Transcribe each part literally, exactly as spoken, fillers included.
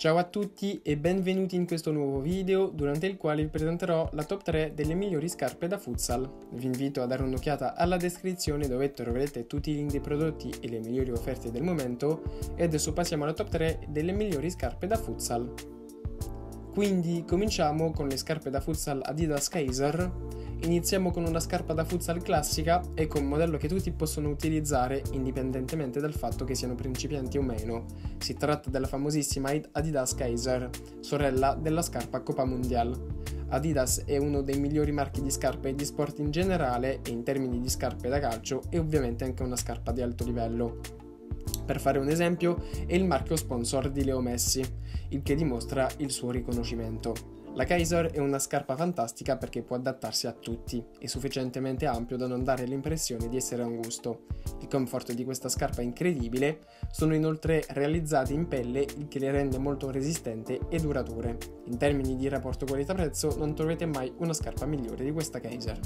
Ciao a tutti e benvenuti in questo nuovo video durante il quale vi presenterò la top tre delle migliori scarpe da futsal. Vi invito a dare un'occhiata alla descrizione dove troverete tutti i link dei prodotti e le migliori offerte del momento e adesso passiamo alla top tre delle migliori scarpe da futsal. Quindi cominciamo con le scarpe da futsal Adidas Kaiser. Iniziamo con una scarpa da futsal classica e con un modello che tutti possono utilizzare indipendentemente dal fatto che siano principianti o meno. Si tratta della famosissima Adidas Kaiser, sorella della scarpa Copa Mundial. Adidas è uno dei migliori marchi di scarpe di sport in generale e in termini di scarpe da calcio è ovviamente anche una scarpa di alto livello. Per fare un esempio, è il marchio sponsor di Leo Messi, il che dimostra il suo riconoscimento. La Kaiser è una scarpa fantastica perché può adattarsi a tutti, è sufficientemente ampio da non dare l'impressione di essere angusto. Il comfort di questa scarpa è incredibile, sono inoltre realizzate in pelle, il che le rende molto resistenti e durature. In termini di rapporto qualità-prezzo non troverete mai una scarpa migliore di questa Kaiser.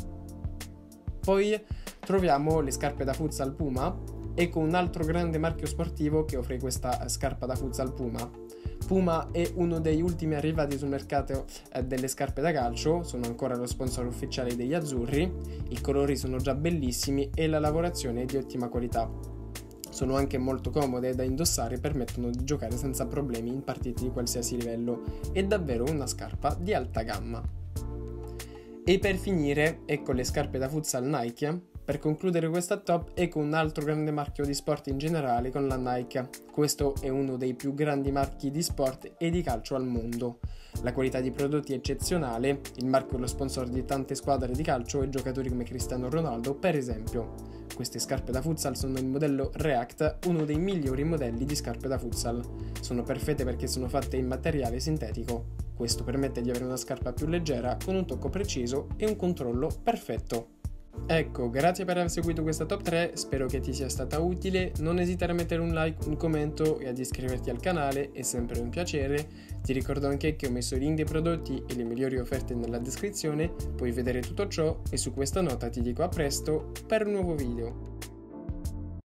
Poi troviamo le scarpe da futsal Puma. Ecco un altro grande marchio sportivo che offre questa scarpa da futsal Puma. Puma è uno degli ultimi arrivati sul mercato eh, delle scarpe da calcio, sono ancora lo sponsor ufficiale degli azzurri, i colori sono già bellissimi e la lavorazione è di ottima qualità. Sono anche molto comode da indossare e permettono di giocare senza problemi in partite di qualsiasi livello. È davvero una scarpa di alta gamma. E per finire, ecco le scarpe da futsal Nike. Per concludere questa top, ecco un altro grande marchio di sport in generale con la Nike. Questo è uno dei più grandi marchi di sport e di calcio al mondo. La qualità di prodotti è eccezionale, il marchio è lo sponsor di tante squadre di calcio e giocatori come Cristiano Ronaldo, per esempio. Queste scarpe da futsal sono il modello React, uno dei migliori modelli di scarpe da futsal. Sono perfette perché sono fatte in materiale sintetico. Questo permette di avere una scarpa più leggera, con un tocco preciso e un controllo perfetto. Ecco, grazie per aver seguito questa top tre, spero che ti sia stata utile, non esitare a mettere un like, un commento e ad iscriverti al canale, è sempre un piacere. Ti ricordo anche che ho messo i link dei prodotti e le migliori offerte nella descrizione, puoi vedere tutto ciò e su questa nota ti dico a presto per un nuovo video.